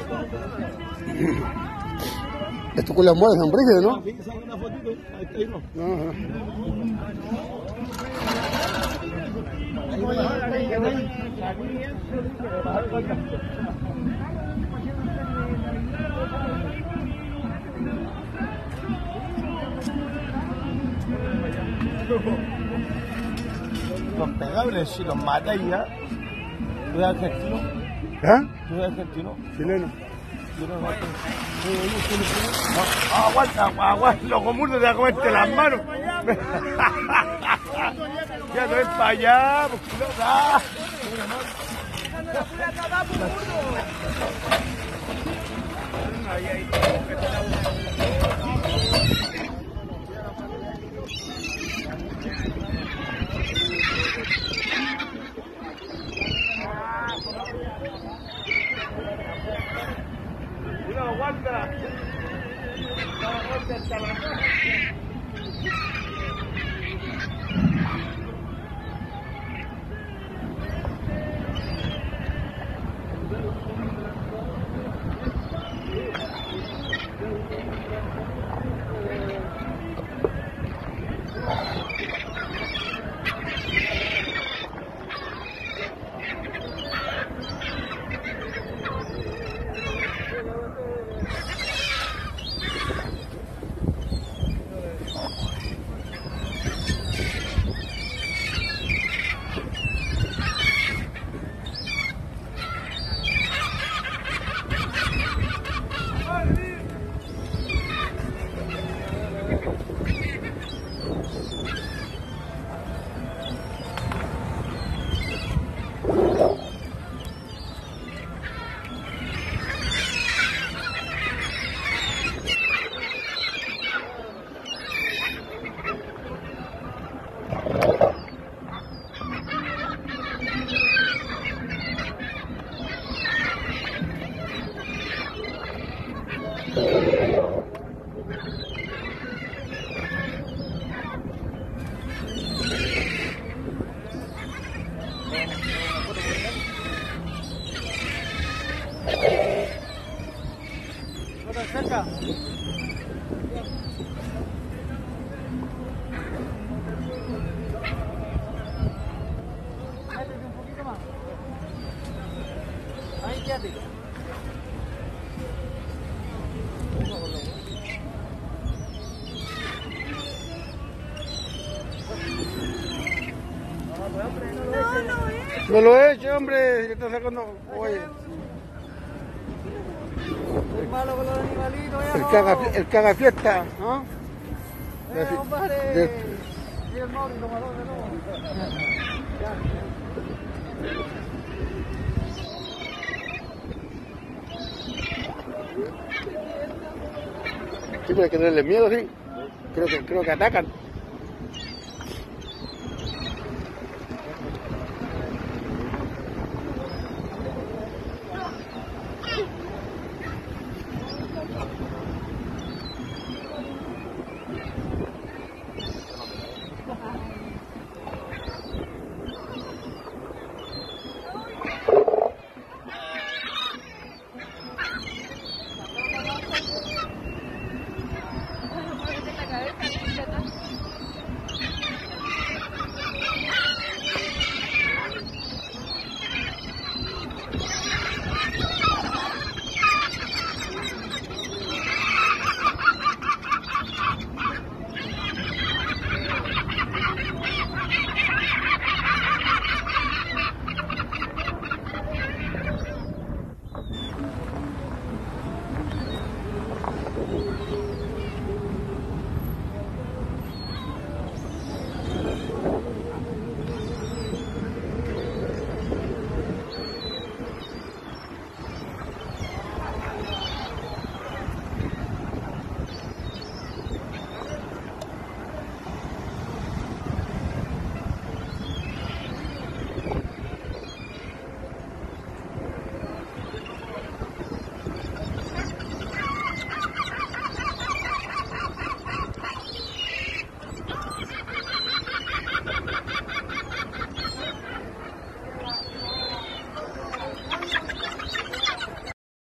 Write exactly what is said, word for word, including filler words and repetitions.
Esto con las muelas son brígidas, ¿no? Sí, saca una fotito. Ahí está, ahí no. Ajá. Los pegables, si los matáis ya. ¿Tú eres argentino? ¿Ah? ¿Tú eres argentino? Chileno. Yo no mato. No, aguanta, aguanta, los comunes de comerte las manos. Ya no es para allá, pues cuidado. Ahí, ahí, cuidado, aguanta. Aguanta hasta la cerca. Métete un poquito más. Ahí quédate. No lo he hecho, hombre. Si le está sacando. Oye. Es malo con los animalitos, ya. El caga, el caga fiesta, ¿no? Eh, compadre. De- Y el Mauri, tomador de nuevo. Sí, pero hay que tenerle miedo, sí. Creo que, creo que atacan.